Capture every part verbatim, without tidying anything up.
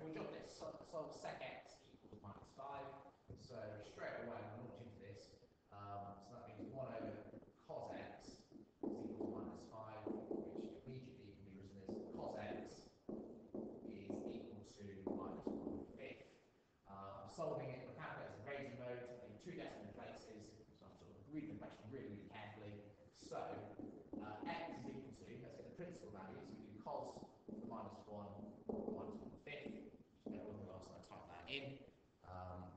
we got this, so, solve sec x equals minus five. So straight away I'm launching into this. Um, so that means one over cos x is equal to minus five, which immediately can be written as cos x is equal to minus one fifth. Uh, I'm solving it, the calculator's in raising mode, in two decimal places, so I'm sort of reading the question really, really carefully. So, uh, x is equal to, let's get the principal value, so we do cos the minus one, minus one fifth. Just bear with me whilst I type that in. Um,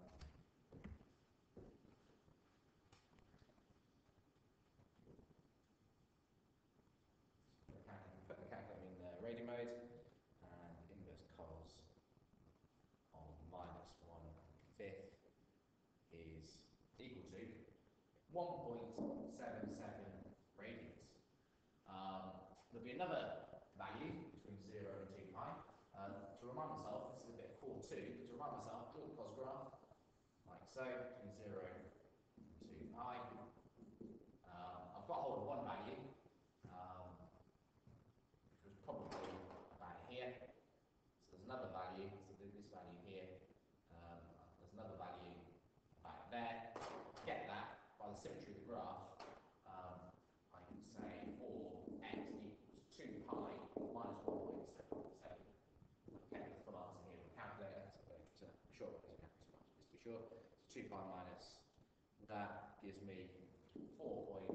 put the calculator in the radio mode, and inverse cos of minus one fifth is equal to one point seven seven radians. Um, there'll be another value between zero and two pi. Uh, to remind myself, this is a bit of core two, but to remind myself, draw the cos graph, like so, between zero and two pi. Um, I've got hold of one value, um, which was probably about here. So there's another value, so this value here. Um, there's another value back there. To get that, by the symmetry of the graph, um, I can say for x equals two pi minus one point seven seven. Okay, the full answer here with a calculator, so but, uh, short version just to be sure. So two pi minus that gives me four point